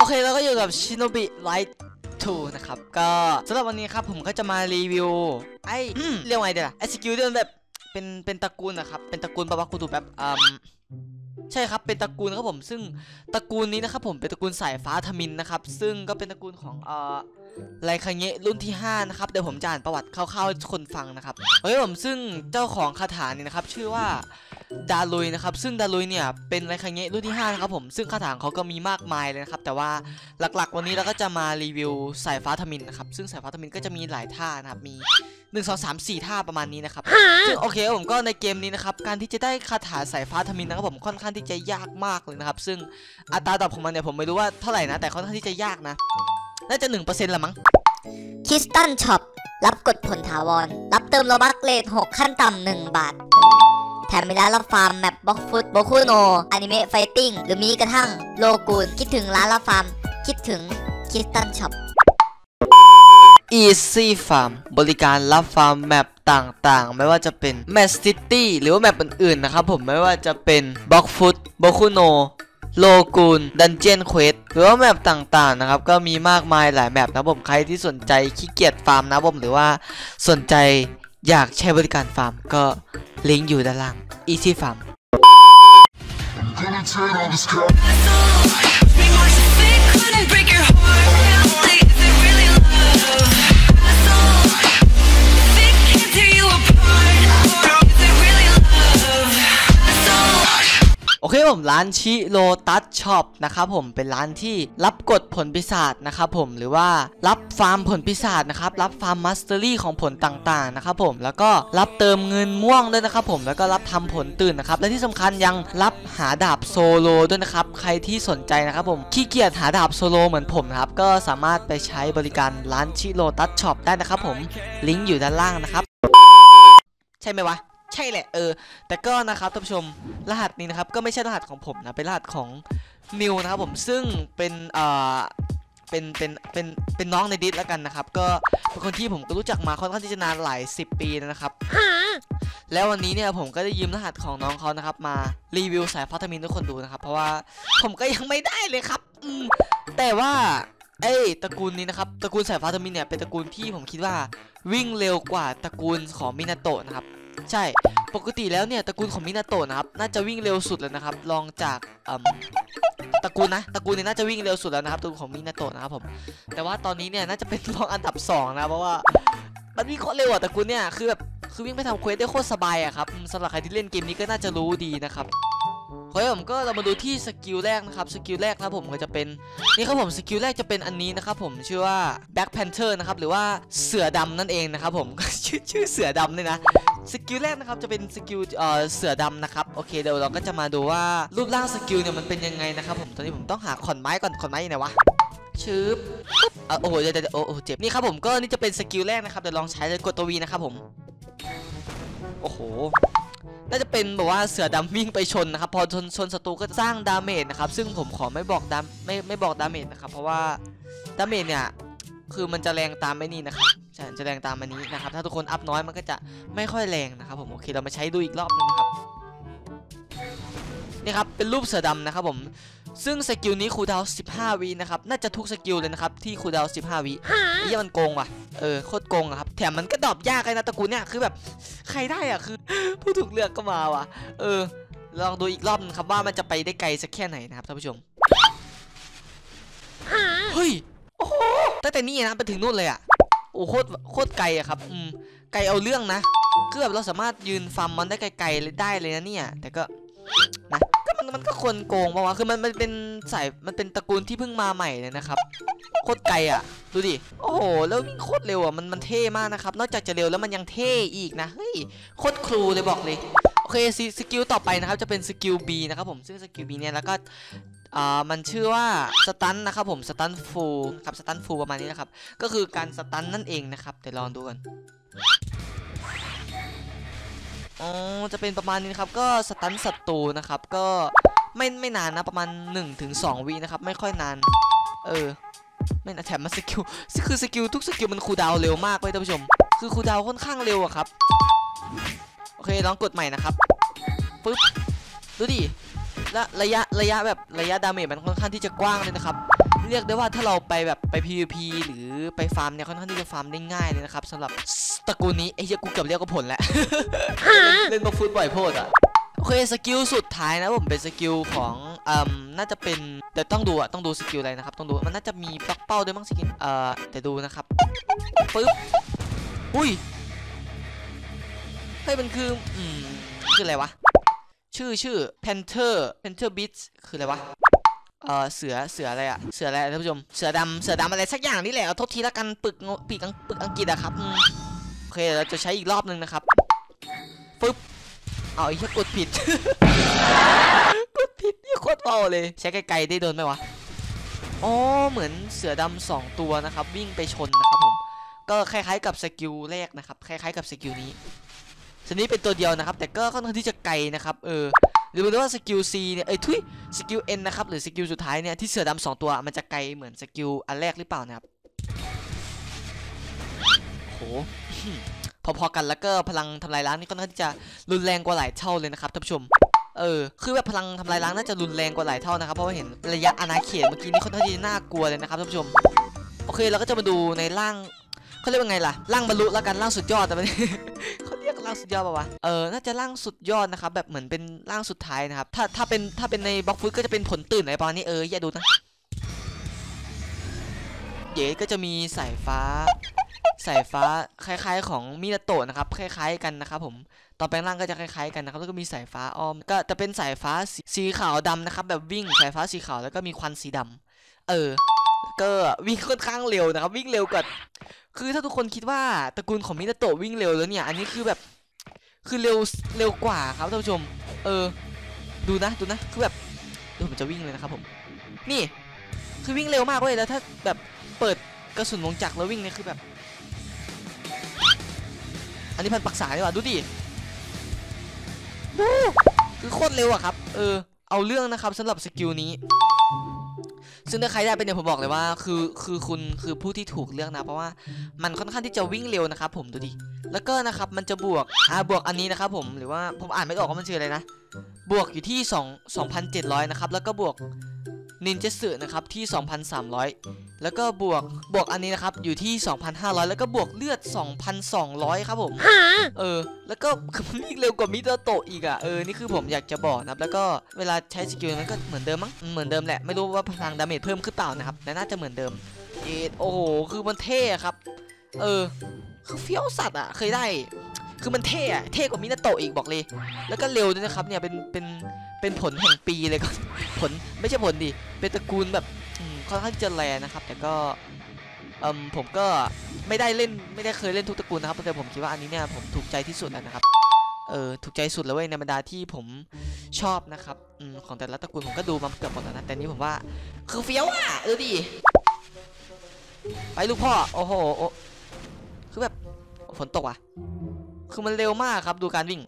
เคแล้วก็อยู่กับชิโนบิไลท์2นะครับก็สำหรับวันนี้ครับผมก็จะมารีวิวเรียกว่าไงเดี๋ยวไอสกิลที่มันแบบเป็นตระกูลนะครับเป็นตระกูลบาบาคุตุแบบใช่ครับเป็นตระกูลครับผมซึ่งตระกูลนี้นะครับผมเป็นตระกูลสายฟ้าทมินนะครับซึ่งก็เป็นตระกูลของไรคังเงะรุ่นที่5นะครับเดี๋ยวผมจะอ่านประวัติคร่าวๆให้คนฟังนะครับผมซึ่งเจ้าของคาถานี่นะครับชื่อว่าดารุยนะครับซึ่งดารุยเนี่ยเป็นไรคังเงะรุ่นที่5นะครับผมซึ่งคาถาเขาก็มีมากมายเลยนะครับแต่ว่าหลักๆวันนี้เราก็จะมารีวิวสายฟ้าทมินนะครับซึ่งสายฟ้าทมินก็จะมีหลายท่านะครับมี1 2 3 4ท่าประมาณนี้นะครับซึ่งโอเคผมก็ในเกมนี้นะครับการที่จะได้คาถาสายฟ้าทมินนะครับผมค่อนข้างที่จะยากมากเลยนะครับซึ่งอัตราดรอปของมันเนี่ยผมไม่รู้ว่าเท่าไหร่นะแต่ค่อนข้างที่จะยากนะน่าจะ 1% ละมั้งคริสตัลช็อปรับกดผลถาวรรับเติมโลบัคเลท6ขั้นต่ำ1 บาทแถมมีร้านรับฟาร์มแมปบล็อกฟุตโบคุโนอนิเมะไฟติ้งหรือมีกระทั่งโลกูนคิดถึงร้านรับฟาร์มคิดถึงคริสตัลช็อป Easy Farm บริการรับฟาร์มแมปต่างๆไม่ว่าจะเป็นแมปซิตี้หรือว่าแมปอื่นๆนะครับผมไม่ว่าจะเป็นบล็อกฟุตโบคุโนโลกูนดันเจียนเควสหรือว่าแมปต่างๆนะครับก็มีมากมายหลายแมปนะผมใครที่สนใจขี้เกียจฟาร์มนะผมหรือว่าสนใจอยากใช้บริการฟาร์มก็ลิงก์อยู่ด้านล่าง Easy Farmโอเคผมร้านชิโรตัสช็อปนะครับผมเป็นร้านที่รับกดผลปีศาจนะครับผมหรือว่ารับฟาร์มผลปีศาจนะครับรับฟาร์มมัสเตอรี่ของผลต่างๆนะครับผมแล้วก็รับเติมเงินม่วงด้วยนะครับผมแล้วก็รับทำผลตื่นนะครับและที่สำคัญยังรับหาดาบโซโลด้วยนะครับใครที่สนใจนะครับผมขี้เกียจหาดาบโซโลเหมือนผมนะครับก็สามารถไปใช้บริการร้านชิโรตัสช็อปได้นะครับผมลิงก์อยู่ด้านล่างนะครับใช่ไหมวะใช่แหละแต่ก็นะครับท่านผู้ชมรหัสนี้นะครับก็ไม่ใช่รหัสของผมนะเป็นรหัสของนิวนะครับผมซึ่งเป็นน้องในดิสแล้วกันนะครับก็เป็นคนที่ผมก็รู้จักมาค่อนข้างที่จะนานหลาย10 ปีนะครับแล้ววันนี้เนี่ยผมก็ได้ยืมรหัสของน้องเขานะครับมารีวิวสายฟ้าทมินทุกคนดูนะครับเพราะว่าผมก็ยังไม่ได้เลยครับแต่ว่าตระกูลนี้นะครับตระกูลสายฟ้าทมินเนี่ยเป็นตระกูลที่ผมคิดว่าวิ่งเร็วกว่าตระกูลของมินาโตะนะครับใช่ปกติแล้วเนี่ยตระกูลของมินาโตะนะครับน่าจะวิ่งเร็วสุดแล้วนะครับลองจากตระกูลนี้น่าจะวิ่งเร็วสุดแล้วนะครับตระกูลของมินาโตะนะครับผมแต่ว่าตอนนี้เนี่ยน่าจะเป็นรองอันดับ2นะเพราะว่ามันวิ่งโคตรเร็วอะตระกูลเนี่ยคือวิ่งไปทำเควสได้โคตรสบายอะครับสำหรับใครที่เล่นเกมนี้ก็น่าจะรู้ดีนะครับผมก็เรามาดูที่สกิลแรกนะครับสกิลแรกนะผมก็จะเป็นนี่ครับผมสกิลแรกจะเป็นอันนี้นะครับผมชื่อว่า Black Panther นะครับหรือว่าเสือดำนั่นเองนะครับผมชื่อเสือดำเลยนะสกิลแรกนะครับจะเป็นสกิลเสือดำนะครับโอเคเดี๋ยวเราก็จะมาดูว่ารูปร่างสกิลเนี่ยมันเป็นยังไงนะครับผมตอนนี้ผมต้องหาขอนไม้ก่อนขอนไม้อยู่ไหนวะชืบโอ้โหเดี๋ยวโอ้เจ็บนี่ครับผมก็นี่จะเป็นสกิลแรกนะครับเดี๋ยวลองใช้เลยกดตัว V นะครับผมโอ้โหน่าจะเป็นแบบว่าเสือดำวิ่งไปชนนะครับพอชนศัตรูก็สร้างดาเมจนะครับซึ่งผมขอไม่บอกไม่บอกดาเมจนะครับเพราะว่าดาเมจเนี่ยคือมันจะแรงตามไม่นี่นะครับใช่จะแรงตามอันนี้นะครับถ้าทุกคนอัพน้อยมันก็จะไม่ค่อยแรงนะครับผมโอเคเรามาใช้ดูอีกรอบนึงนะครับนี่ครับเป็นรูปเสือดำนะครับผมซึ่งสกิลนี้คูลดาวน์15 วินะครับน่าจะทุกสกิลเลยนะครับที่คูลดาวน์15 วินี่มันโกงว่ะโคตรโกงอะครับแถมมันก็ดรอปยากเลยนะตระกูลเนี่ยคือแบบใครได้อะคือผู้ถูกเลือกก็มาว่ะลองดูอีกรอบนึงครับว่ามันจะไปได้ไกลสักแค่ไหนนะครับท่านผู้ชมเฮ้ยโอ้โหตั้งแต่นี่นะไปถึงนู่นเลยอะโอ้โคตรไกลอะครับไกลเอาเรื่องนะคือแบบเราสามารถยืนฟาร์มมันได้ไกลๆได้เลยนะเนี่ยแต่ก็นะมันก็คนโกงป่าวะคือมันเป็นมันเป็นตระกูลที่เพิ่งมาใหม่เลยนะครับโคตรไกลอ่ะดูดิโอ้โหแล้ววิ่งโคตรเร็วอ่ะมันเท่มากนะครับนอกจากจะเร็วแล้วมันยังเท่อีกนะเฮ้ยโคตรครูเลยบอกเลยโอเคสกิลต่อไปนะครับจะเป็นสกิล B นะครับผมซึ่งสกิล B เนี่ยแล้วก็มันชื่อว่าสตันนะครับผมสตันฟูลครับสตันฟูลประมาณนี้นะครับก็คือการสตันนั่นเองนะครับเดี๋ยวลองดูกันจะเป็นประมาณนี้ครับก็สตันศัตรูนะครับก็ไม่นานนะประมาณ 1-2 วินะครับไม่ค่อยนานไม่นะแถมมาสกิลคือสกิลทุกสกิลมันคูลดาวน์เร็วมากเลยท่านผู้ชมคือคูลดาวน์ค่อนข้างเร็วอะครับโอเคลองกดใหม่นะครับปึ๊บดูดิและระยะแบบระยะดาเมจมันค่อนข้างที่จะกว้างเลยนะครับเรียกได้ว่าถ้าเราไปแบบไป PVP หรือไปฟาร์มเนี่ยค่อนข้างที่จะฟาร์มได้ง่ายเลยนะครับสำหรับตระกูลนี้ไอ้เหี้ยกูเกือบเรียกว่าผลแล้ว เล่นบล็อกฟุตบ่อยโพดอ่ะโอเคสกิลสุดท้ายนะผมเป็นสกิลของน่าจะเป็นเดี๋ยวต้องดูสกิลอะไรนะครับต้องดูมันน่าจะมีบล็อกเป้าด้วยมั้งสกิลแต่ดูนะครับปึ๊บอุ้ยเฮ้ยมันคืออะไรวะชื่อ Panther Beats คืออะไรวะเสืออะไรอะเสืออะไรท่านผู้ชมเสือดำอะไรสักอย่างนี่แหละเอาโทษทีละกันปึกอังกฤษอะครับโอเคเราจะใช้อีกรอบนึงนะครับปึ๊บเอาไอ้เหี้ยกดผิด กดผิดนี่โคตรเบาเลยใช้ไกลๆได้โดนไหมวะอ๋อเหมือนเสือดำ2ตัวนะครับวิ่งไปชนนะครับผมก็คล้ายๆกับสกิลแรกนะครับคล้ายๆกับสกิลนี้ส่วนนี้เป็นตัวเดียวนะครับแต่ก็ค่อนข้างที่จะไกลนะครับหรือว่าสกิล C เนี่ยสกิล N นะครับหรือสกิลสุดท้ายเนี่ยที่เสือดำ2ตัวมันจะไกลเหมือนสกิลอันแรกหรือเปล่านะครับโห พอๆกันแล้วก็พลังทำลายล้างนี่ค่อนข้างที่จะรุนแรงกว่าหลายเท่าเลยนะครับท่านผู้ชมคือแบบพลังทำลายล้างน่าจะรุนแรงกว่าหลายเท่านะครับเพราะว่าเห็นระยะอาณาเขตเมื่อกี้นี้ค่อนข้างที่จะน่ากลัวเลยนะครับท่านผู้ชมโอเคเราก็จะมาดูในร่างเขาเรียกว่าไงล่ะร่างบรรลุแล้วกันร่างสุดยอดแต่ไม่ เขาเรียกร่างสุดยอดป่าวะน่าจะร่างสุดยอดนะครับแบบเหมือนเป็นร่างสุดท้ายนะครับถ้าเป็นในบล็อกฟุตก็จะเป็นผลตื่นอะไรประมาณนี้อย่าดูนะเก๋ก็จะมีสายฟ้าคล้ายๆของมินาโตะนะครับคล้ายๆกันนะครับผมตอนแปลงร่างก็จะคล้ายๆกันนะครับแล้วก็มีสายฟ้าอ้อมก็จะเป็นสายฟ้าสีขาวดำนะครับแบบวิ่งสายฟ้าสีขาวแล้วก็มีควันสีดำก็วิ่งค่อนข้างเร็วนะครับวิ่งเร็วกว่าคือถ้าทุกคนคิดว่าตระกูลของมินาโตะวิ่งเร็วแล้วเนี่ยอันนี้คือแบบคือเร็วกว่าครับท่านผู้ชมดูนะคือแบบผมจะวิ่งเลยนะครับผมนี่คือวิ่งเร็วมากเว้ยแล้วถ้าแบบเปิดกระสุนวงจักรแล้ววิ่งเนี่ยคือแบบอันนี้พันปักษาดีกว่าดูดิคือโคตรเร็วอะครับเอาเรื่องนะครับสำหรับสกิลนี้ซึ่งถ้าใครได้เป็นเนี่ยผมบอกเลยว่าคือคุณคือผู้ที่ถูกเลือกนะเพราะว่ามันค่อนข้างที่จะวิ่งเร็วนะครับผมดูดิแล้วก็นะครับมันจะบวกอันนี้นะครับผมหรือว่าผมอ่านไม่ออกว่ามันชื่ออะไรนะบวกอยู่ที่2,700นะครับแล้วก็บวกนินจาสึนะครับที่2,300แล้วก็บวกอันนี้นะครับอยู่ที่2,500แล้วก็บวกเลือด2,200ครับผมแล้วก็วิ่งเร็วกว่ามิโตโตะอีกนี่คือผมอยากจะบอกนะครับแล้วก็เวลาใช้สกิลนั้นก็เหมือนเดิมมั้งเหมือนเดิมแหละไม่รู้ว่าพลังดาเมจเพิ่มขึ้นเปล่านะครับแต่น่าจะเหมือนเดิมโอ้โหคือมันเท่ครับคือเฟี้ยวสัตว์เคยได้คือมันเท่กว่ามินาโตะอีกบอกเลยแล้วก็เร็วด้วยนะครับเนี่ยเป็นผลแห่งปีเลยก็ผลไม่ใช่ผลดิเป็นตระกูลแบบค่อนข้างจะแรงนะครับแต่ก็ผมก็ไม่ได้เคยเล่นทุกตระกูลนะครับแต่ผมคิดว่าอันนี้เนี่ยผมถูกใจที่สุดแล้วนะครับถูกใจสุดแล้วเว้ยในบรรดาที่ผมชอบนะครับของแต่ละตระกูลผมก็ดูมาเกือบหมดแล้วนะแต่นี้ผมว่าคือเฟี้ยวดูดิไปลูกพ่อโอ้โหคือแบบฝนตกคือมันเร็วมากครับดูการวิ่ง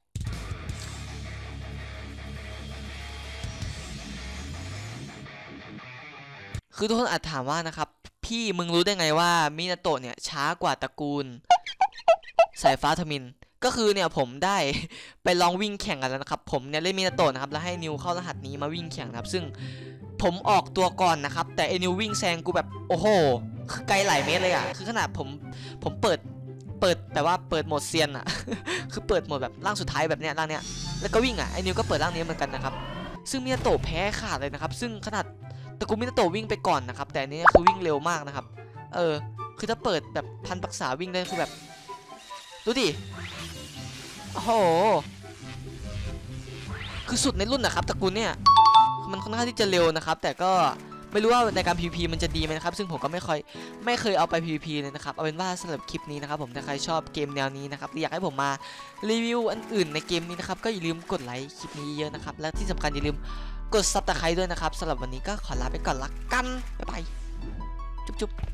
คือทุกคนอาจถามว่านะครับพี่มึงรู้ได้ไงว่ามินาโตะเนี่ยช้ากว่าตระกูลสายฟ้าทมินก็คือเนี่ยผมได้ไปลองวิ่งแข่งกันแล้วนะครับผมเนี่ยเล่นมินาโตะนะครับแล้วให้นิวเข้ารหัสนี้มาวิ่งแข่งนะครับซึ่งผมออกตัวก่อนนะครับแต่ไอ้นิววิ่งแซงกูแบบโอ้โหคือไกลหลายเมตรเลยคือขนาดผมเปิดแต่ว่าเปิดโหมดเซียนคือเปิดโหมดแบบร่างสุดท้ายแบบเนี้ยร่างเนี้ยแล้วก็วิ่งไอ้นิวก็เปิดร่างนี้เหมือนกันนะครับซึ่งมินาโตะแพ้ขาดเลยนะครับซึ่งขนาดตระกูลมินาโตะวิ่งไปก่อนนะครับแต่อันนี้คือวิ่งเร็วมากนะครับคือถ้าเปิดแบบพันปักษาวิ่งได้คือแบบดูดิโอ้โหคือสุดในรุ่นนะครับตระกูลเนี่ยมันค่อนข้างที่จะเร็วนะครับแต่ก็ไม่รู้ว่าในการ PVP มันจะดีไหมนะครับซึ่งผมก็ไม่เคยเอาไป PVP เลยนะครับเอาเป็นว่าสำหรับคลิปนี้นะครับผมถ้าใครชอบเกมแนวนี้นะครับหรืออยากให้ผมมารีวิวอันอื่นในเกมนี้นะครับก็อย่าลืมกดไลค์คลิปนี้เยอะนะครับและที่สำคัญอย่าลืมกดซับสไครต์ด้วยนะครับสำหรับวันนี้ก็ขอลาไปก่อนละกันบ๊ายบายจุ๊บ